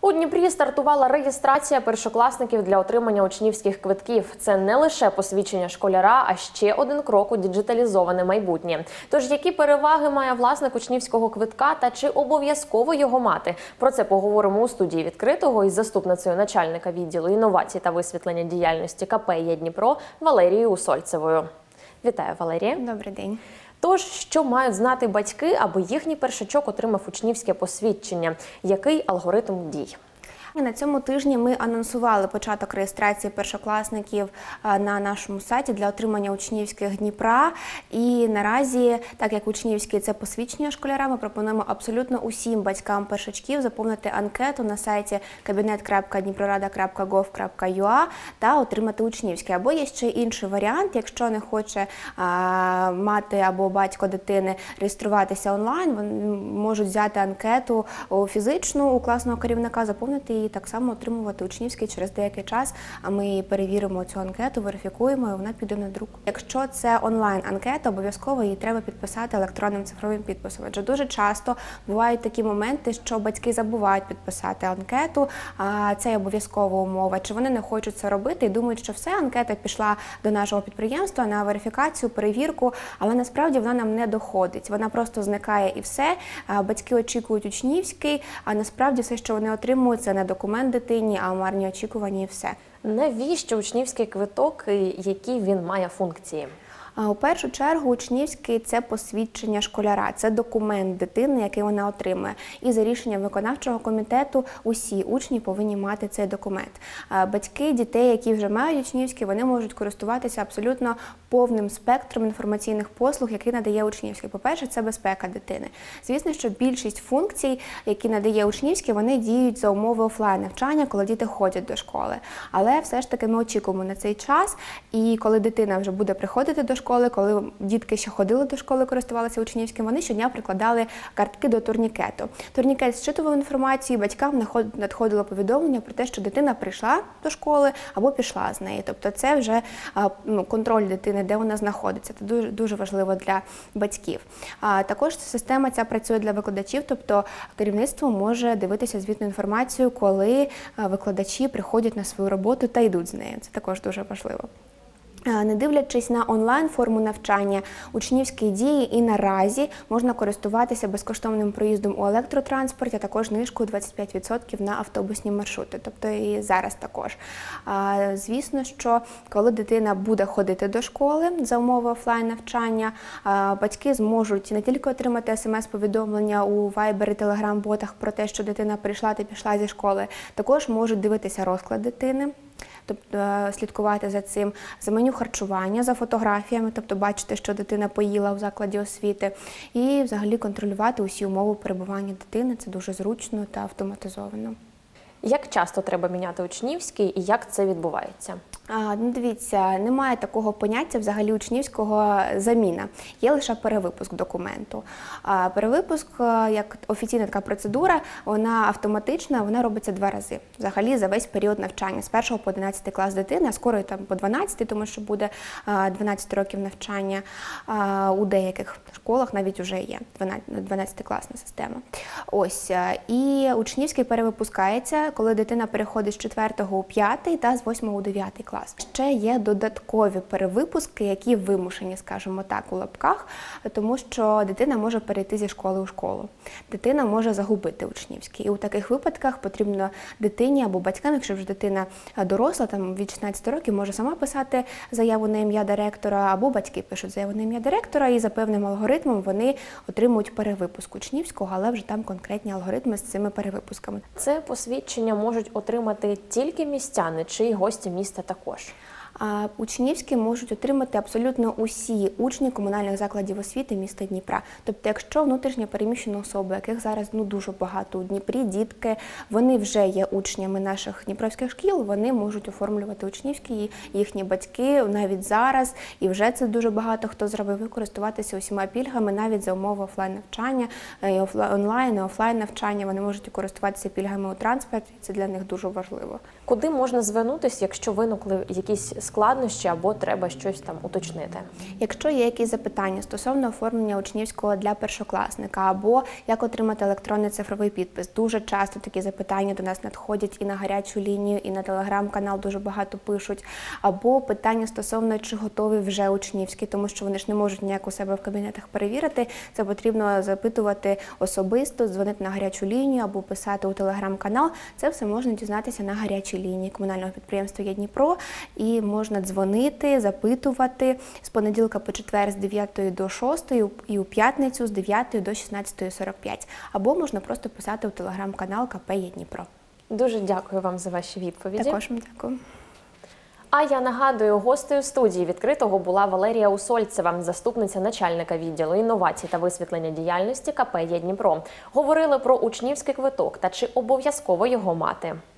У Дніпрі стартувала реєстрація першокласників для отримання учнівських квитків. Це не лише посвідчення школяра, а ще один крок у діджиталізоване майбутнє. Тож, які переваги має власник учнівського квитка та чи обов'язково його мати? Про це поговоримо у студії «Відкритого» із заступницею начальника відділу інновацій та висвітлення діяльності КП «Є-Дніпро» Валерією Усольцевою. Вітаю, Валерія. Добрий день. Тож, що мають знати батьки, аби їхній першачок отримав учнівське посвідчення? Який алгоритм дій? На цьому тижні ми анонсували початок реєстрації першокласників на нашому сайті для отримання учнівських Дніпра. І наразі, так як учнівський – це посвідчення школяра, ми пропонуємо абсолютно усім батькам першачків заповнити анкету на сайті kabinet.dniprorada.gov.ua та отримати учнівський. Або є ще інший варіант, якщо не хоче мати або батько дитини реєструватися онлайн, вони можуть взяти анкету фізичну у класного керівника, заповнити її, так само отримувати учнівський через деякий час, а ми перевіримо цю анкету, верифікуємо, і вона піде на друк. Якщо це онлайн-анкета, обов'язково її треба підписати електронним цифровим підписом. Адже дуже часто бувають такі моменти, що батьки забувають підписати анкету, а це обов'язкова умова, чи вони не хочуть це робити і думають, що все, анкета пішла до нашого підприємства на верифікацію, перевірку, але насправді вона нам не доходить. Вона просто зникає і все. Батьки очікують учнівський, а насправді все, що вони отримують, це не документ дитині, а марні очікування і все. Навіщо учнівський квиток і які він має функції? У першу чергу учнівський – це посвідчення школяра, це документ дитини, який вона отримує. І за рішенням виконавчого комітету усі учні повинні мати цей документ. Батьки дітей, які вже мають учнівський, вони можуть користуватися абсолютно повним спектром інформаційних послуг, які надає учнівський. По-перше, це безпека дитини. Звісно, що більшість функцій, які надає учнівський, вони діють за умови офлайн-навчання, коли діти ходять до школи. Але все ж таки ми очікуємо на цей час, і коли дитина вже буде приходити до школи, коли дітки ще ходили до школи, користувалися учнівським, вони щодня прикладали картки до турнікету. Турнікет зчитував інформацію, батькам надходило повідомлення про те, що дитина прийшла до школи або пішла з неї. Тобто це вже контроль дитини, де вона знаходиться. Це дуже, дуже важливо для батьків. Також система ця працює для викладачів, тобто керівництво може дивитися звітну інформацію, коли викладачі приходять на свою роботу та йдуть з нею. Це також дуже важливо. Не дивлячись на онлайн-форму навчання, учнівські дії і наразі можна користуватися безкоштовним проїздом у електротранспорті, а також знижкою 25% на автобусні маршрути, тобто і зараз також. Звісно, що коли дитина буде ходити до школи за умови офлайн-навчання, батьки зможуть не тільки отримати смс-повідомлення у Viber і Telegram-ботах про те, що дитина прийшла та пішла зі школи, також можуть дивитися розклад дитини, тобто слідкувати за цим, за меню харчування, за фотографіями, тобто бачити, що дитина поїла в закладі освіти, і взагалі контролювати усі умови перебування дитини. Це дуже зручно та автоматизовано. Як часто треба міняти учнівський і як це відбувається? Дивіться, немає такого поняття взагалі учнівського заміна. Є лише перевипуск документу. Перевипуск, як офіційна така процедура, вона автоматична, вона робиться 2 рази. Взагалі за весь період навчання, з 1 по 11 клас дитини, а скоро там по 12, тому що буде 12 років навчання. У деяких школах навіть вже є 12-класна система. Ось. І учнівський перевипускається, коли дитина переходить з 4 у 5 та з 8 у 9 клас. Ще є додаткові перевипуски, які вимушені, скажімо так, у лапках, тому що дитина може перейти зі школи у школу. Дитина може загубити учнівський. І у таких випадках потрібно дитині або батькам, якщо вже дитина доросла, там від 16 років, може сама писати заяву на ім'я директора, або батьки пишуть заяву на ім'я директора, і за певним алгоритмом вони отримують перевипуск учнівського, але вже там конкретні алгоритми з цими перевипусками. Це посвідчення можуть отримати тільки містяни чи й гості міста також? Учнівські можуть отримати абсолютно усі учні комунальних закладів освіти міста Дніпра. Тобто, якщо внутрішньо переміщені особи, яких зараз дуже багато у Дніпрі, дітки, вони вже є учнями наших дніпровських шкіл, вони можуть оформлювати учнівські, їхні батьки навіть зараз, і вже це дуже багато хто зробив, і користуватися усіма пільгами навіть за умови офлайн-навчання, онлайн і офлайн-навчання, вони можуть користуватися пільгами у транспорті, це для них дуже важливо. Куди можна звернутися, якщо виникли якісь складнощі або треба щось там уточнити? Якщо є якісь запитання стосовно оформлення учнівського для першокласника або як отримати електронний цифровий підпис, дуже часто такі запитання до нас надходять і на гарячу лінію, і на телеграм-канал дуже багато пишуть, або питання стосовно, чи готовий вже учнівський, тому що вони ж не можуть ніяк у себе в кабінетах перевірити, це потрібно запитувати особисто, дзвонити на гарячу лінію або писати у телеграм-канал. Це все можна дізнатися на гарячій лінії комунального підприємства «Є Дніпро», і можна дзвонити, запитувати з понеділка по четвер з 9 до 6 і у п'ятницю з 9 до 16:45. Або можна просто писати у телеграм-канал КП «Є Дніпро». Дуже дякую вам за ваші відповіді. Також вам дякую. А я нагадую, гостею студії відкритого була Валерія Усольцева, заступниця начальника відділу інновацій та висвітлення діяльності КП «Є Дніпро». Говорили про учнівський квиток та чи обов'язково його мати.